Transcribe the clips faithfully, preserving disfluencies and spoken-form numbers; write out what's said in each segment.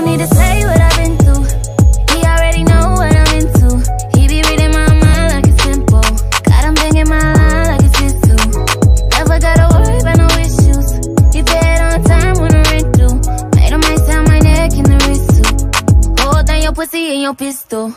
don't need to say what I've been through. He already know what I'm into. He be reading my mind like it's simple. Got him banging my line like it's his too. Never gotta worry about no issues. He paid on time when I rent due. Made him ice down my neck in the wrist too. Hold down your pussy and your pistol.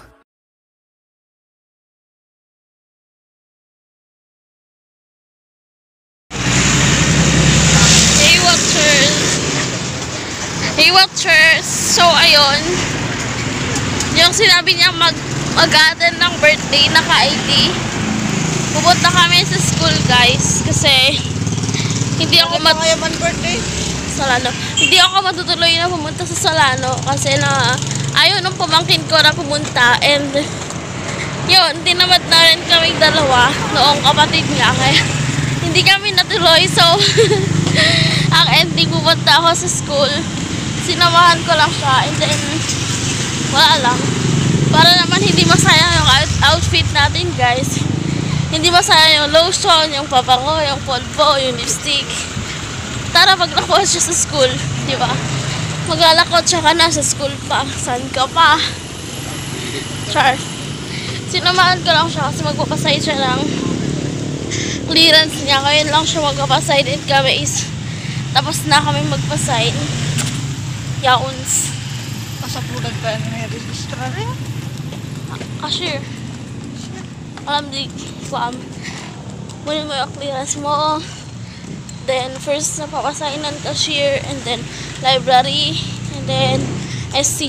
Hey watchers! Hey watchers! So ayun, yung sinabi niya mag mag-attend ng birthday naka-I D. Pupunta kami sa school guys kasi hindi ako mat birthday Solano. Hindi ako matutuloy na pumunta sa Solano kasi na ayaw nung pamangkin ko na pumunta, and yun, tinamad na rin kaming dalawa noong kapatid niya kaya hindi kami natuloy. So ang ending, pupunta ako sa school, sinamahan ko lang siya, and then wala lang, para naman hindi masayang yung outfit natin guys. Hindi masayang yung lotion, yung pabango, yung polvo, yung lipstick. Tara, maglakot siya sa school, di ba? Maglalakot siya ka na sa school pa. Saan ka pa? Char. Sinamahan ko lang siya kasi magpapaside siya ng clearance niya. Ngayon lang siya magpapaside, and kami is tapos na kami magpaside. Yauns. Pasapulag ba yung registrar rin? Cashier. Alam di ko am. Muna mo yung clearance mo. Then first napapasign ng cashier, and then library, and then S C.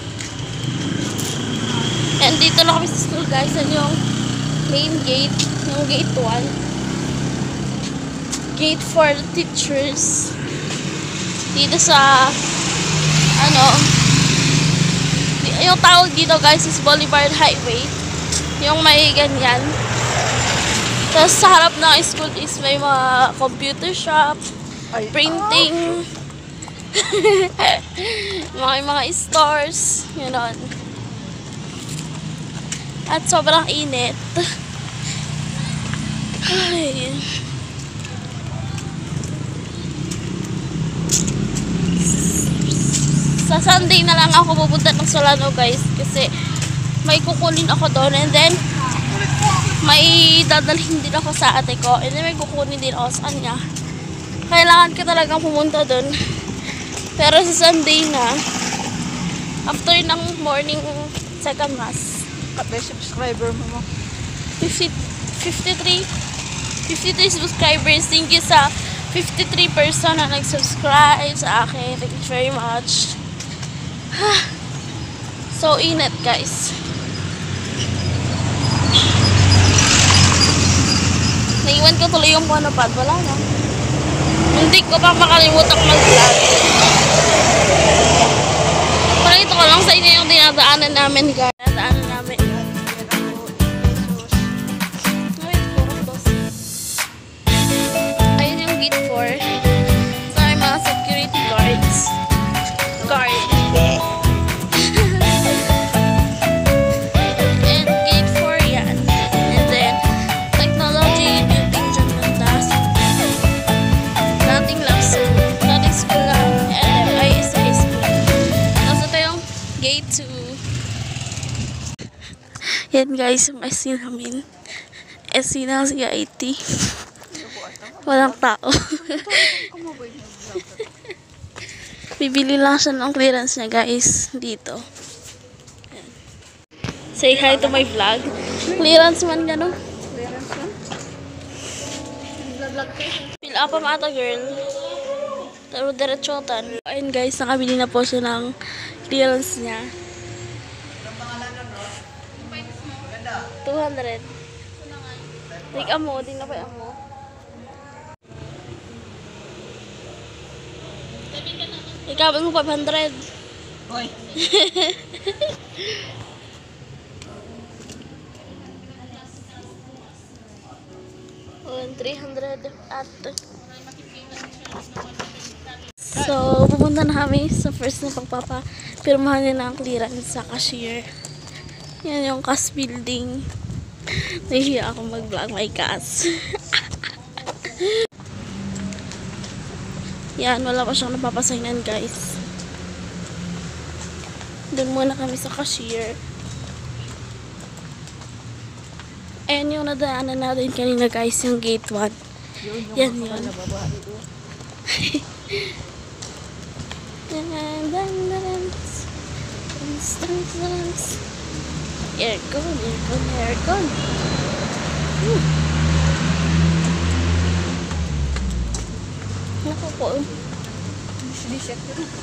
And dito na kami sa school guys. Yan yung main gate, yung gate one. Gate for the teachers. Dito sa ano, yung tawag dito guys is Boulevard Highway. Yung may ganyan. Tapos sa harap ng school is may mga computer shop, ay, printing, oh. mga mga stores, yun. At sobrang init. Ay. Sa Sunday na lang ako pupunta ng Solano guys kasi may kukunin ako doon, and then may dadalhin din ako sa ate ko, and then may kukunin din ako sa kanya. Kailangan ka talagang pumunta doon. Pero sa Sunday na, after ng morning second mass, kapag subscriber mo mo fifty-three fifty-three subscribers. Thank you sa fifty-three person na nag-subscribe sa akin. Thank you very much. So init guys. Naiwan ko tuloy yung monopod. Wala na. Hindi ko pa makalimutan mag-vlog. Parang ito ko lang sa inyo yung dinadaanan namin guys. Dinadaanan namin. Ayun yung gate four. So may mga security guards. Guard. And gate four yan. And then technology building dyan ng taas. Dating lapso. Dating school lang. And then I S high school. Tapos ito yung gate two. Yan guys, yung S C namin. S C na si I T. Walang tao. Bibili lang siya ng clearance niya guys dito. Ayan. Say hi to my vlog. Clearance man gano'n. clearance man? Fill up ang ata girl. Pero diretsotan. Ayun guys, nakabili na po siya ng clearance niya. two hundred. Like amo, din na pa amo. Ikaw mo five hundred. Hoy. three hundred at so pupunta na kami sa first na pagpapapirmahan niya ng clearance sa cashier. Yan yung C A S building. Nahihiya ako mag-vlog may C A S. Yan, wala pa siyang napapasignan guys. Doon muna kami sa cashier. Ayan yung nadaanan natin kanina guys, yung gate one. Yan yun. Aircon, aircon, aircon. Hmm. Naku po. Bisbisit ko na.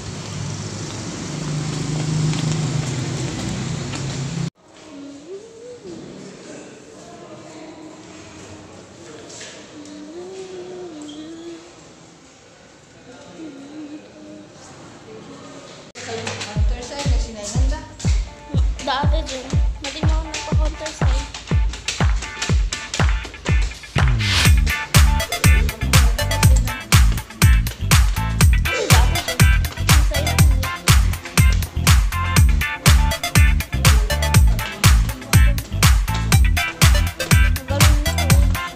Dati dyan. Hindi mo ako nagpa-counter sign. Ano dati dyan? Ang sign lang yun. Nagalun na ako.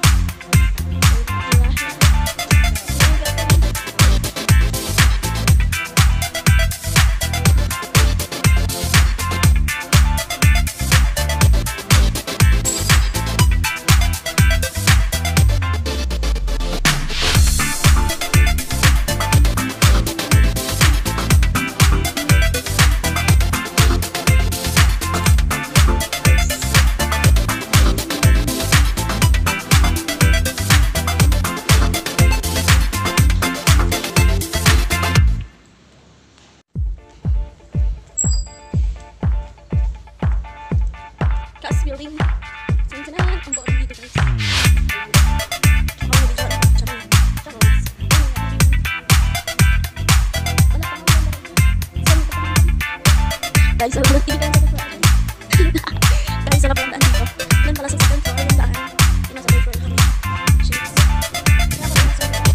Class building. Santanan. Ang buong dito guys. Tsaka mo dito. Tsaka. Tsaka. Wala pa naman. Saan pa naman? Guys, alam mo na tigil tayo sa akin. Guys, sarap lang daan dito. Doon pala sa second floor yung daan. Yung nasa third floor kami. Shakes. Kaya pa naman sa daan.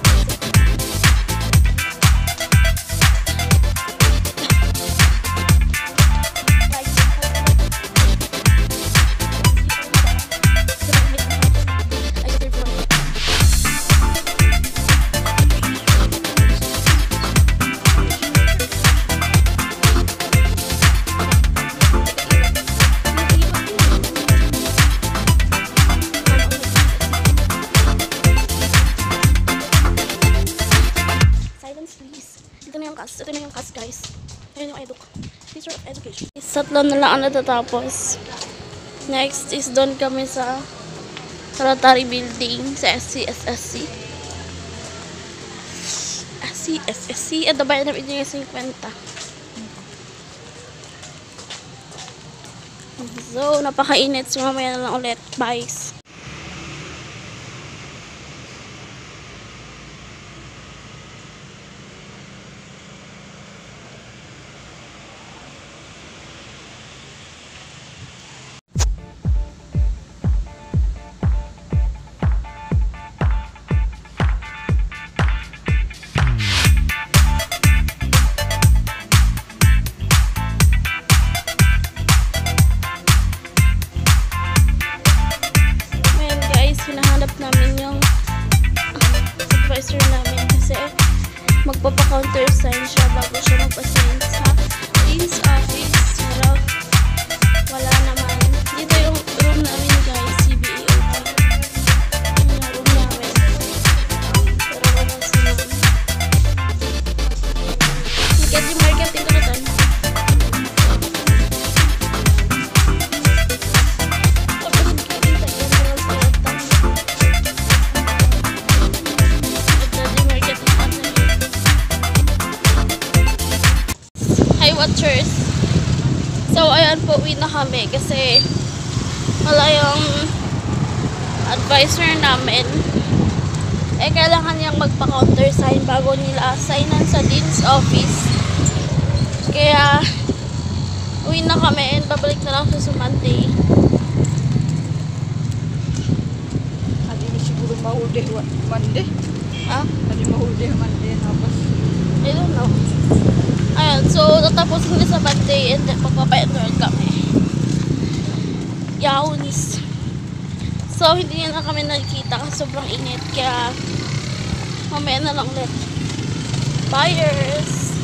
Ito na yung cast. Ito na yung cast, guys. Ayan yung eduk. Teacher of Education. Tatlo na lang ang natatapos. Next is doon kami sa Rotary Building sa S C S S C. S C S S C. At dabayan na yung fifty. So, napakainit. So, mamaya na lang ulit. Bye. Hinahanap namin yung supervisor namin kasi magpapa-counter sign siya bago siya magpa-sign sa Dean's office. Pero wala naman. Dito yung room namin guys, C B A open. Yun yung room namin. Pero wala sila. Market yung market dito na tan. Hi watchers. So ayan po, uwi na kami kasi wala yung advisor namin. Eh kailangan niyang magpa-counter sign bago nila signan sa Dean's office. Kaya uwi na kami and babalik na lang sa Monday. Hindi na siguro mahuli Monday. Ha? Hindi mahuli Monday. Tapos I don't know. Ayan, so tatapos kami sa Monday and then magpapa-enroll kami. Yawns. So hindi na kami nagkita kasi sobrang init. Kaya mamaya na lang ulit. Buyers!